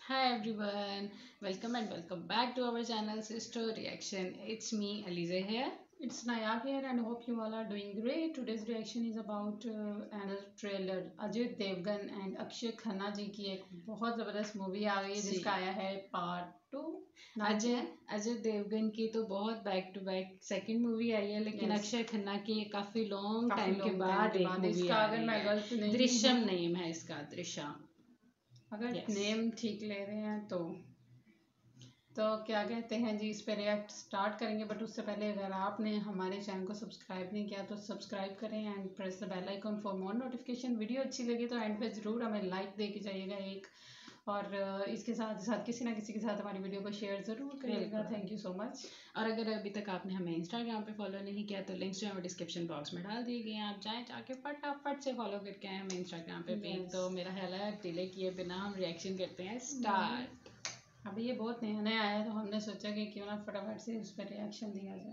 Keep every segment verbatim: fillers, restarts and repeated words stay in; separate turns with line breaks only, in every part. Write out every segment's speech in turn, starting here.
Hi everyone, welcome and welcome back to our channel Sister Reaction. It's me Alize here.
It's Nayab here and hope you all are doing great. Today's reaction is about uh, another trailer. Ajay Devgan and Akshaye Khanna ji की एक बहुत ज़बरदस्त movie आ गई है
जी
जिसका आया है part two.
Ajay Ajay Devgan की तो बहुत back to back second movie आई है, लेकिन
यस,
अक्षय खन्ना की काफी लॉन्ग
काफी
टाइम के
लॉन्ग टाइम
बाद
के
एक
बाद
मूवी
इसका
आ
अगर
रही
मैं
है।
गलत नहीं
दृश्यम
हूँ,
नेम है इसका, दृश्यम।
अगर
यस
नेम ठीक ले रहे हैं तो तो क्या कहते हैं जी, इस पे रिएक्ट स्टार्ट करेंगे। बट उससे पहले अगर आपने हमारे चैनल को सब्सक्राइब नहीं किया तो सब्सक्राइब करें and press the bell icon for more notification. Video अच्छी लगी तो एंड पे ज़रूर हमें लाइक दे के जाइएगा एक, और अ, इसके साथ साथ किसी ना किसी के साथ हमारी वीडियो को शेयर ज़रूर करिएगा।
बिल्कुल।
Thank you so much.
और अगर अभी तक आपने हमें इंस्टाग्राम पे फॉलो नहीं किया तो लिंक्स जो हमें डिस्क्रिप्शन बॉक्स में डाल दिए गए हैं, आप जाएं जाके फटाफट से फॉलो करके आए हमें इंस्टाग्राम पे भी।
यस,
तो मेरा ख्याल है डिले किए बिना हम रिएक्शन करते हैं स्टार्ट।
अभी ये बहुत नया नया आया तो हमने सोचा कि क्यों ना फटाफट से उस पर रिएक्शन दिया जाए।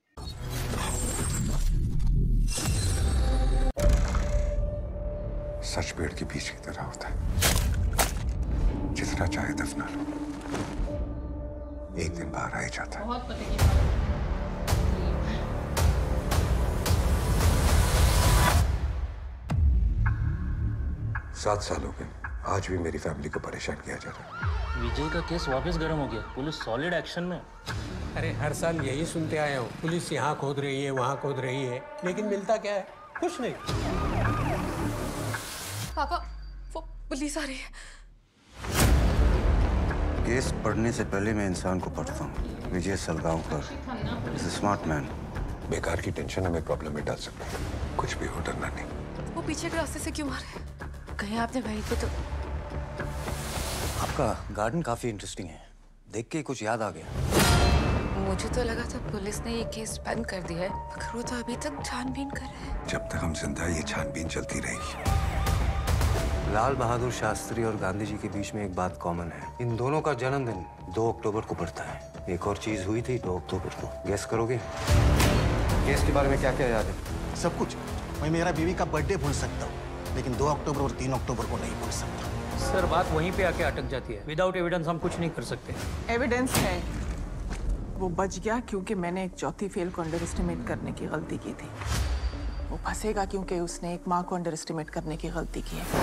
सच पेड़ के बीज की तरह होता है, जितना चाहे दफना लो, एक दिन बाहर आ ही जाता है।
बहुत पते की बात है।
सात साल हो गए, आज भी मेरी फैमिली को परेशान किया जा रहा है।
विजय का केस वापस गर्म हो गया, पुलिस सॉलिड एक्शन में।
अरे हर साल यही सुनते आए हो, पुलिस यहाँ खोद रही है वहाँ खोद रही है, लेकिन मिलता क्या है? कुछ नहीं।
पापा, वो पुलिस आ रही है।
केस पढ़ने से पहले मैं इंसान को पढ़ता हूँ। Vijay Salgaonkar is a smart man.
बेकार की टेंशन हमें प्रॉब्लम में डाल सकती है। कुछ भी हो, डरना नहीं।
वो पीछे के रास्ते से क्यों मारे? कहीं आपने वहीं पे तो
आपका गार्डन काफी इंटरेस्टिंग है, देख के कुछ याद आ गया।
मुझे तो लगा था पुलिस ने ये केस बंद कर दिया है, मगर वो तो अभी तक छानबीन कर रहे हैं।
जब तक हम जिंदा हैं, ये छानबीन चलती रहेगी।
लाल बहादुर शास्त्री और गांधी जी के बीच में एक बात कॉमन है, इन दोनों का जन्मदिन दो अक्टूबर को पड़ता है। एक और चीज हुई थी दो अक्टूबर को, गेस करोगे? केस के बारे में क्या क्या याद है?
सब कुछ। मैं मेरा बीवी का बर्थडे भूल सकता हूँ, लेकिन दो अक्टूबर और तीन अक्टूबर को नहीं भूल सकता।
सर, बात वहीं पे आके अटक जाती है। विदाउट एविडेंस हम कुछ नहीं कर सकते।
एविडेंस है, वो बच गया क्योंकि मैंने एक चौथी फेल को अंडर एस्टिमेट करने की गलती की थी। वो फंसेगा क्योंकि उसने एक माँ को अंडर एस्टिमेट करने की गलती की है।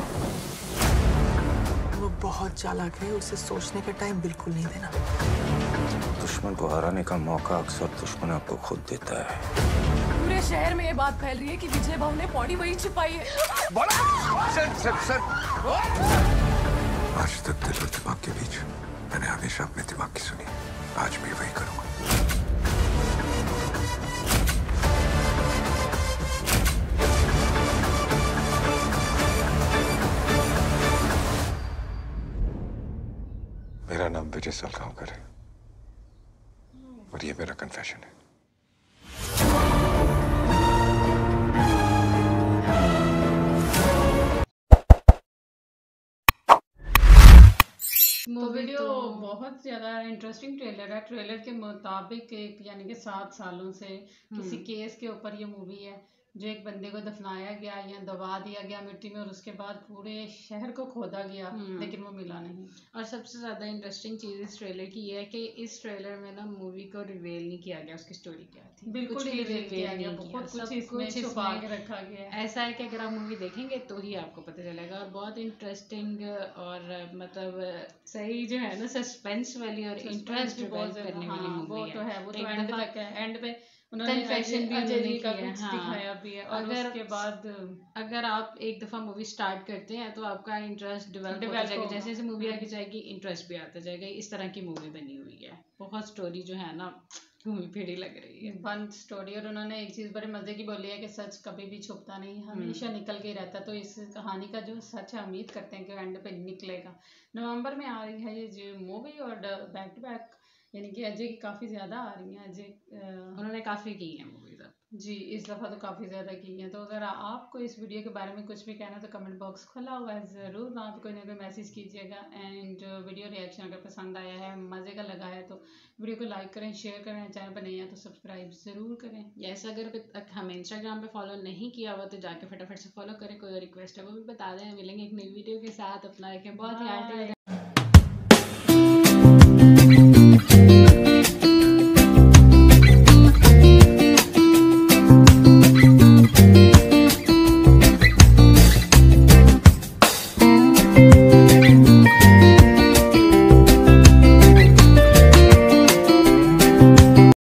वो बहुत चालाक है, उसे सोचने का टाइम बिल्कुल नहीं देना।
दुश्मन को हराने का मौका अक्सर दुश्मन आपको खुद देता है।
पूरे शहर में ये बात फैल रही है कि विजय बाबू ने बॉडी वहीं छिपाई है।
Sir, sir, sir. आज तक दिल और दिमाग के बीच मैंने हमेशा अपने दिमाग की सुनी, आज भी वही करूंगा। मेरा नाम विजय सलगांवकर है और ये मेरा कन्फेशन है।
तो वीडियो बहुत ज़्यादा इंटरेस्टिंग ट्रेलर है। ट्रेलर के मुताबिक एक यानी कि सात सालों से किसी केस के ऊपर ये मूवी है, जो एक बंदे को दफनाया गया या दबा दिया गया मिट्टी में और उसके बाद पूरे शहर को खोदा गया, लेकिन वो मिला नहीं।
और सबसे ज़्यादा इंटरेस्टिंग चीज़ इस ट्रेलर की ये है कि इस ट्रेलर में ना मूवी को रिवील नहीं किया गया, उसकी स्टोरी क्या थी
बिल्कुल
कुछ भी
रिवील
रिवील
किया गया,
नहीं
बहुत
किया।
कुछ
सब
इसमें
कुछ
छुपा
इसमें
के रखा गया है।
ऐसा है कि अगर आप मूवी देखेंगे तो ही आपको पता चलेगा। और बहुत इंटरेस्टिंग और मतलब सही जो है ना, सस्पेंस वाली और इंटरेस्ट
भी बहुत
डेवलप करने
हाँ,
वाली मूवी
वो
है।
तो है, वो तो
एक
एंड
दफा
तक है। एंड पे उन्होंने
कन्फेशन भी
अजय
उन्होंने
जी का
किया है।
कुछ
हाँ,
दिखाया भी है, और
अगर
उसके बाद
अगर आप एक दफा मूवी स्टार्ट करते हैं तो आपका इंटरेस्ट डेवलप होता
डेवलप
जाएगा,
होगा।
जैसे जैसे मूवी आगे जाएगी इंटरेस्ट भी आता जाएगा। इस तरह की मूवी बनी हुई है, बहुत स्टोरी जो है ना घूमी फिरी लग रही है।
One story. और उन्होंने एक चीज़ बड़े मज़े की बोली है कि सच कभी भी छुपता नहीं, हमेशा निकल के ही रहता है। तो इस कहानी का जो सच है, उम्मीद करते हैं कि एंड पे निकलेगा। नवंबर में आ रही है ये जो मूवी, और बैक टू बैक यानी कि अजय की काफ़ी ज़्यादा आ रही हैं। अजय
उन्होंने काफ़ी की है मूवीज अब
जी, इस दफ़ा तो काफ़ी ज़्यादा की हैं। तो अगर आपको इस वीडियो के बारे में कुछ भी कहना है तो कमेंट बॉक्स खुला हुआ है, ज़रूर वहाँ पे कोई ना कोई मैसेज कीजिएगा। एंड वीडियो रिएक्शन अगर पसंद आया है, मज़े का लगा है तो वीडियो को लाइक करें, शेयर करें, चैनल पर नहीं है तो सब्सक्राइब ज़रूर करें।
यस, अगर अभी तक हमें इंस्टाग्राम पे फॉलो नहीं किया हुआ तो जाके फटाफट से फॉलो करें। कोई रिक्वेस्ट है वो भी बता दें। मिलेंगे एक नई वीडियो के साथ, अपना रखें बहुत ध्यान।